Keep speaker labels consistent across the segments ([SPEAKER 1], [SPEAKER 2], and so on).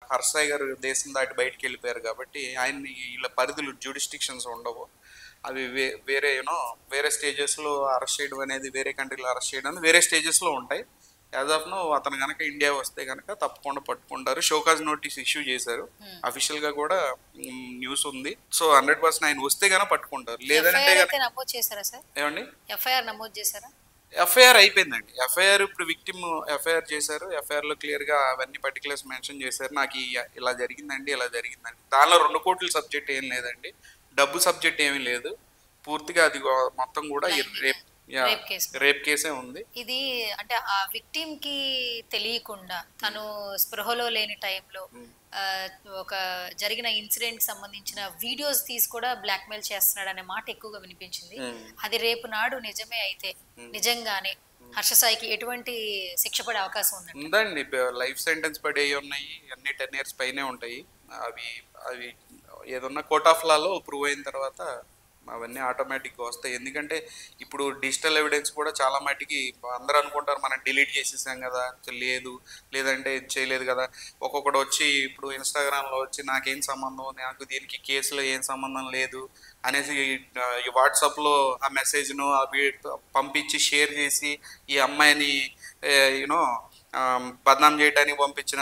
[SPEAKER 1] హర్ష సాయి గారు దేశం దాటి బయటికి వెళ్ళిపోయారు కాబట్టి ఆయన్ని వీళ్ళ పరిధులు జ్యూడిస్టిక్షన్స్ ఉండవు. అవి వేరే వేరే స్టేజెస్లో అరెస్ట్ చేయడం అనేది, వేరే కంట్రీలో అరెస్ట్ చేయడం అనేది వేరే స్టేజెస్లో ఉంటాయి. యాజ్ ఆఫ్ నో అతను కనుక ఇండియా వస్తే కనుక తప్పకుండా పట్టుకుంటారు. షోకాజ్ నోటీస్ ఇష్యూ చేశారు, అఫీషియల్ గా కూడా న్యూస్ ఉంది. సో 100% ఆయన వస్తే కనుక పట్టుకుంటారు. లేదంటే
[SPEAKER 2] నమోదు చేశారా సార్?
[SPEAKER 1] ఏమండి,
[SPEAKER 2] ఎఫ్ఐఆర్ నమోదు చేశారా?
[SPEAKER 1] ఎఫ్ఐఆర్ అయిపోయిందండి. ఎఫ్ఐఆర్ ఇప్పుడు విక్టిమ్ ఎఫ్ఐఆర్ చేశారు. ఎఫ్ఐఆర్ లో క్లియర్ గా అవన్నీ పర్టికులర్స్ మెన్షన్ చేశారు. నాకు ఇలా జరిగిందండి, ఇలా జరిగిందండి. దానిలో 2 కోట్ల సబ్జెక్ట్ ఏం లేదండి, డబ్బు సబ్జెక్ట్ ఏమీ లేదు. పూర్తిగా అది మొత్తం కూడా రేప్ కేసే ఉంది.
[SPEAKER 2] ఇది అంటే ఆ విక్టిమ్ కి తెలియకుండా తను స్పృహలో లేని టైంలో ఒక జరిగిన ఇన్సిడెంట్ సంబంధించిన వీడియోస్ తీసి కూడా బ్లాక్ మెయిల్ చేస్తున్నాడు అనే మాట ఎక్కువగా వినిపించింది. అది రేపు నాడు నిజమే అయితే నిజంగానే హర్ష సాయికి ఎటువంటి శిక్ష పడే అవకాశం
[SPEAKER 1] ఉందండి? లైఫ్ సెంటెన్స్ పడే ఉన్నాయి, అన్ని 10 years పైనే ఉంటాయి. అవి అవి ఏదన్నా కోర్ట్ ఆఫ్ లాలో ప్రూవ్ అయిన తర్వాత అవన్నీ ఆటోమేటిక్గా వస్తాయి. ఎందుకంటే ఇప్పుడు డిజిటల్ ఎవిడెన్స్ కూడా చాలా మటుకి అందరూ అనుకుంటారు మనం డిలీట్ చేసేసాం కదా, లేదు లేదంటే చేయలేదు కదా. ఒక్కొక్కడు వచ్చి ఇప్పుడు ఇన్స్టాగ్రామ్లో వచ్చి నాకేం సంబంధం, నాకు దీనికి కేసులో ఏం సంబంధం లేదు అనేసి వాట్సాప్లో ఆ మెసేజ్ను అవి పంపించి షేర్ చేసి ఈ అమ్మాయిని బద్నాం చేయడానికి పంపించిన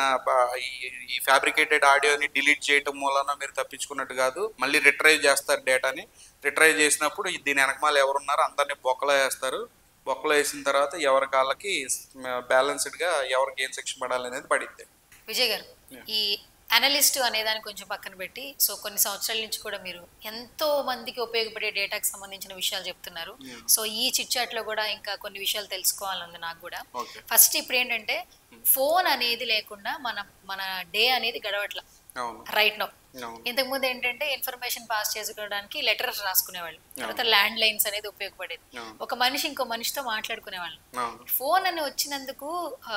[SPEAKER 1] ఈ ఫ్యాబ్రికేటెడ్ ఆడియోని డిలీట్ చేయటం మూలన మీరు తప్పించుకున్నట్టు కాదు. మళ్ళీ రిట్రైవ్ చేస్తారు డేటాని. రిట్రైవ్ చేసినప్పుడు దీని వెనకమాల ఎవరున్నారో అందరినీ బొక్కలో వేస్తారు. బొక్కలో వేసిన తర్వాత ఎవరి కాళ్ళకి బ్యాలెన్స్డ్గా ఎవరికి ఏం శిక్ష పడాలి అనేది పడిద్ది.
[SPEAKER 2] విజయ్ గారు, ఈ అనలిస్ట్ అనేదాన్ని కొంచెం పక్కన పెట్టి, సో కొన్ని సంవత్సరాల నుంచి కూడా మీరు ఎంతో మందికి ఉపయోగపడే డేటాకి సంబంధించిన విషయాలు చెప్తున్నారు. సో ఈ చిట్ చాట్ లో కూడా ఇంకా కొన్ని విషయాలు తెలుసుకోవాలంది నాకు కూడా. ఫస్ట్ ఇప్పుడు ఏంటంటే ఫోన్ అనేది లేకుండా మన డే అనేది గడవట్ల రైట్ నౌ. ఇంతకు ముందు ఏంటంటే ఇన్ఫర్మేషన్ పాస్ చేసుకోవడానికి లెటర్స్ రాసుకునేవాళ్ళు, తర్వాత ల్యాండ్ లైన్స్ అనేది ఉపయోగపడేది. ఒక మనిషి ఇంకో మనిషితో మాట్లాడుకునేవాళ్ళు. ఫోన్ అని వచ్చినందుకు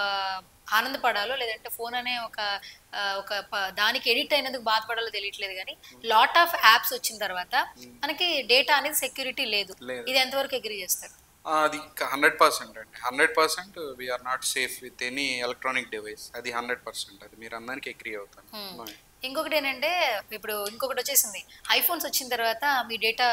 [SPEAKER 2] ఆనందపడాలో లేదంటే ఫోన్ అనే ఒక దానికి ఎడిట్ అయినందుకు బాధపడాలో తెలియట్లేదు. కానీ లాట్ ఆఫ్ యాప్స్ వచ్చిన తర్వాత మనకి డేటా అనేది సెక్యూరిటీ లేదు. ఇది ఎంతవరకు అగ్రీ చేస్తారు?
[SPEAKER 1] అది 100% అండి. 100% we're not safe with any electronic device. అది 100%. అది మీరు అందరికి అగ్రీ అవుతాను.
[SPEAKER 2] ఇంకొకటి ఏంటంటే ఇప్పుడు ఇంకొకటి వచ్చేసింది, ఐఫోన్స్ వచ్చిన తర్వాత మీ డేటా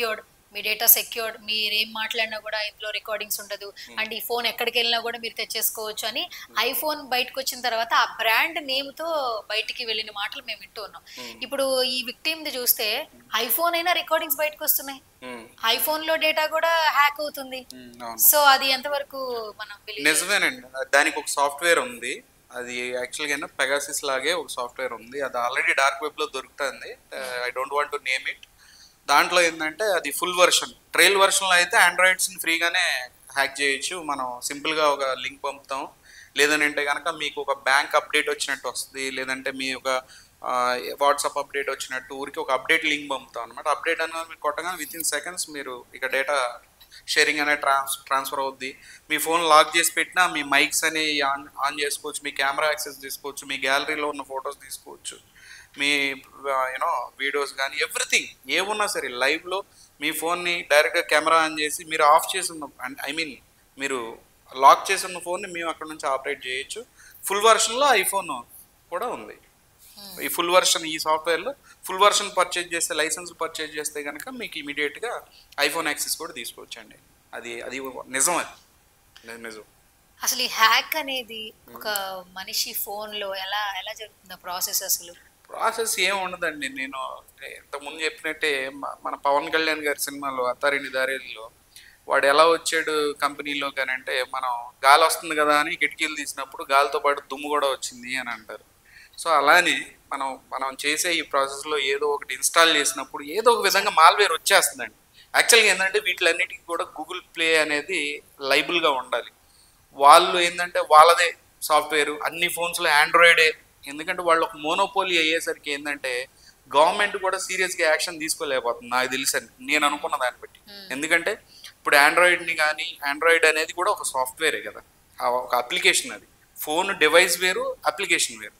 [SPEAKER 2] సెక్యూర్డ్, మీరు ఏం మాట్లాడినా కూడా ఇందులో రికార్డింగ్స్ ఉండదు, అండ్ ఈ ఫోన్ ఎక్కడికి వెళ్ళినా కూడా మీరు తెచ్చేసుకోవచ్చు అని ఐఫోన్ బయటకు వచ్చిన తర్వాత ఆ బ్రాండ్ నేమ్ తో బయటికి వెళ్ళిన మాటలు మేము వింటూ ఉన్నాం. ఇప్పుడు ఈ విక్టిమ్ ది చూస్తే ఐఫోన్ అయినా రికార్డింగ్స్ బయటకు వస్తున్నాయి, ఐఫోన్ లో డేటా కూడా హ్యాక్ అవుతుంది. సో అది ఎంతవరకు మనం
[SPEAKER 1] నిజమేనండి. దానికి ఒక సాఫ్ట్వేర్ ఉంది, అది యాక్చువల్గా పెగాసిస్ లాగే ఒక సాఫ్ట్వేర్ ఉంది. అది ఆల్రెడీ డార్క్ వెబ్ లో దొరుకుతుంది. I don't want to name it. దాంట్లో ఏంటంటే అది ఫుల్ వర్షన్. ట్రయల్ వర్షన్లో అయితే ఆండ్రాయిడ్స్ని ఫ్రీగానే హ్యాక్ చేయొచ్చు. మనం సింపుల్గా ఒక లింక్ పంపుతాం, లేదంటే కనుక మీకు ఒక బ్యాంక్ అప్డేట్ వచ్చినట్టు వస్తుంది, లేదంటే మీ ఒక వాట్సాప్ అప్డేట్ వచ్చినట్టు ఊరికి ఒక అప్డేట్ లింక్ పంపుతాం అనమాట. అప్డేట్ అనేది మీరు కొట్టగానే వితిన్ సెకండ్స్ మీరు ఇక డేటా షేరింగ్ అనేది ట్రాన్స్ఫర్ అవుద్ది. మీ ఫోన్ లాక్ చేసి పెట్టినా మీ మైక్స్ అని ఆన్ చేసుకోవచ్చు, మీ కెమెరా యాక్సెస్ తీసుకోవచ్చు, మీ గ్యాలరీలో ఉన్న ఫొటోస్ తీసుకోవచ్చు, మీ వీడియోస్ కానీ ఎవ్రీథింగ్ ఏమున్నా సరే లైవ్లో మీ ఫోన్ని డైరెక్ట్గా కెమెరా ఆన్ చేసి మీరు ఆఫ్ చేసి ఉన్న మీరు లాక్ చేసి ఉన్న ఫోన్ని మేము అక్కడ నుంచి ఆపరేట్ చేయొచ్చు. ఫుల్ వర్షన్లో ఐఫోన్ కూడా ఉంది. ఈ ఫుల్ వర్షన్, ఈ సాఫ్ట్వేర్లో ఫుల్ వర్షన్ పర్చేజ్ చేస్తే, లైసెన్స్ పర్చేజ్ చేస్తే కనుక మీకు ఇమీడియట్గా ఐఫోన్ యాక్సెస్ కూడా తీసుకోవచ్చు అండి. అది నిజం. అది నిజం.
[SPEAKER 2] అసలు ఈ హ్యాక్ అనేది ఒక మనిషి ఫోన్లో ఎలా జరుగుతుంది ప్రాసెస్? అసలు
[SPEAKER 1] ప్రాసెస్ ఏం ఉండదండి. నేను ఇంతకుముందు చెప్పినట్టే మన పవన్ కళ్యాణ్ గారి సినిమాలో అత్తారింటి దారేల్లో వాడు ఎలా వచ్చాడు కంపెనీలో కానంటే, మనం గాలి వస్తుంది కదా అని కిటికీలు తీసినప్పుడు గాలితో పాటు దుమ్ము కూడా వచ్చింది అని అంటారు. సో అలానే మనం చేసే ఈ ప్రాసెస్లో ఏదో ఒకటి ఇన్స్టాల్ చేసినప్పుడు ఏదో ఒక విధంగా మాల్వేర్ వచ్చేస్తుందండి. యాక్చువల్గా ఏంటంటే వీటిలన్నిటికీ కూడా గూగుల్ ప్లే అనేది లైబుల్గా ఉండాలి. వాళ్ళు ఏంటంటే వాళ్ళదే సాఫ్ట్వేర్, అన్ని ఫోన్స్లో ఆండ్రాయిడే. ఎందుకంటే వాళ్ళు ఒక మోనోపోలీ అయ్యేసరికి ఏంటంటే గవర్నమెంట్ కూడా సీరియస్గా యాక్షన్ తీసుకోలేకపోతుంది నాకు తెలుసని నేను అనుకున్న దాన్ని బట్టి. ఎందుకంటే ఇప్పుడు ఆండ్రాయిడ్ అనేది కూడా ఒక సాఫ్ట్వేరే కదా, ఒక అప్లికేషన్. అది ఫోన్ డివైస్ వేరు, అప్లికేషన్ వేరు.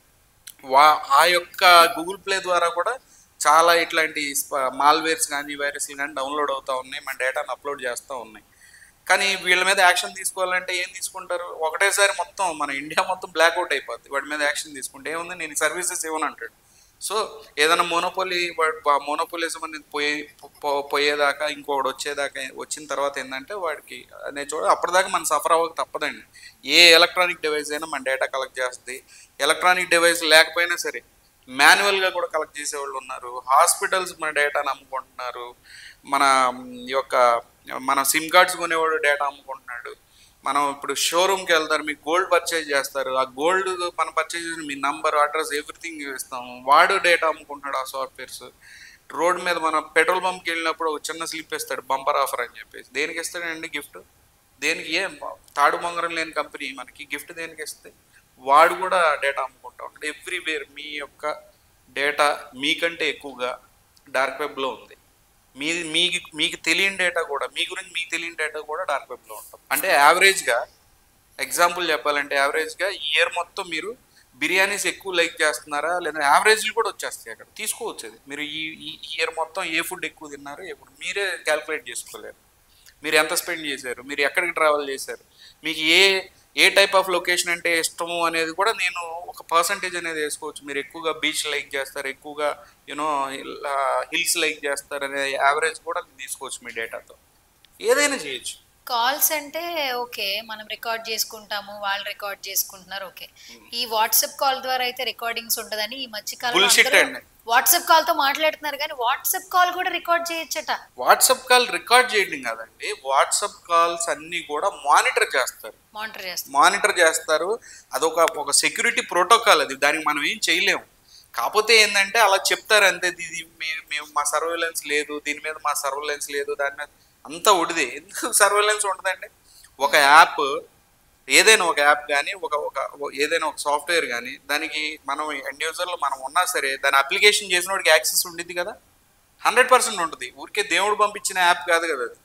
[SPEAKER 1] ఆ యొక్క గూగుల్ ప్లే ద్వారా కూడా చాలా ఇట్లాంటి మాల్వేర్స్ కానీ వైరస్లు కానీ డౌన్లోడ్ అవుతూ ఉన్నాయి, మన డేటాను అప్లోడ్ చేస్తూ ఉన్నాయి. కానీ వీళ్ళ మీద యాక్షన్ తీసుకోవాలంటే ఏం తీసుకుంటారు? ఒకటేసారి మొత్తం మన ఇండియా మొత్తం బ్లాక్అవుట్ అయిపోద్ది. వాడి మీద యాక్షన్ తీసుకుంటే ఏముంది, నేను సర్వీసెస్ ఇవ్వను అంటాడు. సో ఏదైనా మోనోపోలిజం అనేది పోయేదాకా, ఇంకోటి వచ్చేదాకా, వచ్చిన తర్వాత ఏంటంటే వాడికి నేను అప్పటిదాకా మనం సఫర్ అవ్వక తప్పదండి. ఏ ఎలక్ట్రానిక్ డివైస్ అయినా మన డేటా కలెక్ట్ చేస్తుంది. ఎలక్ట్రానిక్ డివైస్ లేకపోయినా సరే మాన్యువల్గా కూడా కలెక్ట్ చేసేవాళ్ళు ఉన్నారు. హాస్పిటల్స్ మన డేటాను అమ్ముకుంటున్నారు. మన యొక్క మన సిమ్ కార్డ్స్ కొనేవాడు డేటా అమ్ముకుంటున్నాడు. మనం ఇప్పుడు షోరూమ్కి వెళ్తారు, మీకు గోల్డ్ పర్చేజ్ చేస్తారు, ఆ గోల్డ్ మనం పర్చేజ్ చేసిన మీ నంబర్, అడ్రస్, ఎవ్రీథింగ్ ఇస్తాము. వాడు డేటా అమ్ముకుంటున్నాడు ఆ సాఫ్ట్వేర్స్. రోడ్ మీద మనం పెట్రోల్ బంప్కి వెళ్ళినప్పుడు ఒక చిన్న స్లిప్ ఇస్తాడు, బంపర్ ఆఫర్ అని చెప్పేసి. దేనికి ఇస్తాడండి గిఫ్ట్? దేనికి? తాడు బొంగరం లేని కంపెనీ మనకి గిఫ్ట్ దేనికి ఇస్తే? వాడు కూడా డేటా అమ్ముకుంటా ఉంటాడు. ఎవ్రీవేర్ మీ యొక్క డేటా మీకంటే ఎక్కువగా డార్క్ వెబ్లో ఉంది. మీకు తెలియని డేటా కూడా, మీ గురించి మీకు తెలియని డేటా కూడా డార్క్ వెబ్లో ఉంటుంది. అంటే యావరేజ్గా ఎగ్జాంపుల్ చెప్పాలంటే, యావరేజ్గా ఈ ఇయర్ మొత్తం మీరు బిర్యానీస్ ఎక్కువ లైక్ చేస్తున్నారా, లేదా యావరేజ్లు కూడా వచ్చేస్తాయి అక్కడ, తీసుకోవచ్చు. అది మీరు ఈ ఇయర్ మొత్తం ఏ ఫుడ్ ఎక్కువ తిన్నారు, ఎప్పుడు మీరే క్యాల్కులేట్ చేసుకోలేరు. మీరు ఎంత స్పెండ్ చేశారు, మీరు ఎక్కడికి ట్రావెల్ చేశారు, మీకు ఏ టైప్ ఆఫ్ లొకేషన్ అంటే ఇష్టము అనేది కూడా నేను ఒక పర్సంటేజ్ అనేది వేసుకోవచ్చు. మీరు ఎక్కువగా బీచ్ లైక్ చేస్తారు, ఎక్కువగా హిల్స్ లైక్ చేస్తారు అనే యావరేజ్ కూడా తీసుకోవచ్చు మీ డేటాతో. ఏదైనా చేయొచ్చు.
[SPEAKER 2] కాల్స్ అంటే ఓకే, మనం రికార్డ్ చేసుకుంటాము, వాళ్ళు రికార్డ్ చేసుకుంటున్నారు, ఓకే. ఈ వాట్సాప్ కాల్ ద్వారా అయితే రికార్డింగ్స్ ఉంటదని ఈ మధ్యకాలంలో వాట్సాప్ కాల్ తో మాట్లాడుతున్నారు, కానీ వాట్సాప్ కాల్ కూడా రికార్డ్ చేయొచ్చట.
[SPEAKER 1] వాట్సాప్ కాల్ రికార్డ్ చేయడం కాదండి, వాట్సాప్ కాల్స్ అన్ని కూడా మానిటర్ చేస్తారు. అదొక సెక్యూరిటీ ప్రోటోకాల్. అది దానికి మనం ఏం చేయలేము. కాకపోతే ఏంటంటే అలా చెప్తారు అంతే. ఇది మేము మా సర్వేలెన్స్ లేదు, దీని మీద మా సర్వేలెన్స్ లేదు, దాని మీద అంతా ఉడిదే. ఎందుకు సర్వేలెన్స్ ఉంటుందండి? ఒక యాప్, ఏదైనా ఒక యాప్ కానీ, ఏదైనా ఒక సాఫ్ట్వేర్ కానీ, దానికి మనం ఎండ్ యూజర్లో మనం ఉన్నా సరే దాని అప్లికేషన్ చేసిన వాడికి యాక్సెస్ ఉండిద్ది కదా, 100% ఉంటుంది. ఊరికే దేవుడు పంపించిన యాప్ కాదు కదా అది.